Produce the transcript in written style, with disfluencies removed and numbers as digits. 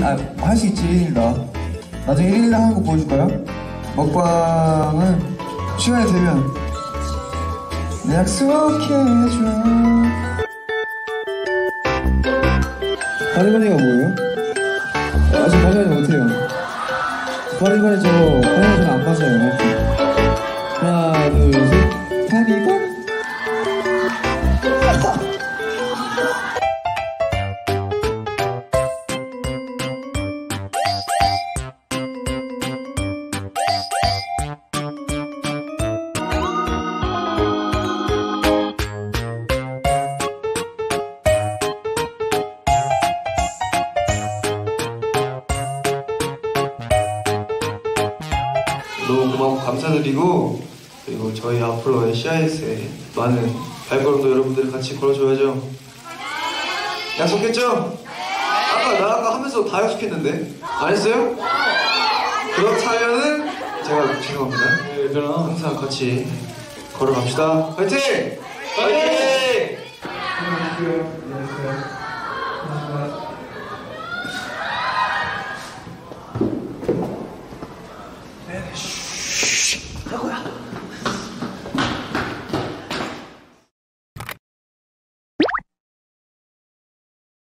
할 수 있지. 1일당 나중에 1일당 하는 거 보여줄까요? 먹방은 시간이 되면 약속해줘. 바리바리가 뭐예요? 아직 바리바리 못해요. 바리바리 저거 바리바리 안 맞아요. 하나 둘 셋. 바리바리. 너무 고마워 감사드리고, 그리고 저희 앞으로의 CIS에 많은 발걸음도 여러분들이 같이 걸어줘야죠. 약속했죠? 아까 하면서 다 약속했는데 안 했어요? 그렇다면은 제가 죄송합니다. 네, 그럼 항상 같이 걸어갑시다. 화이팅! 화이팅! 안녕히 계세요.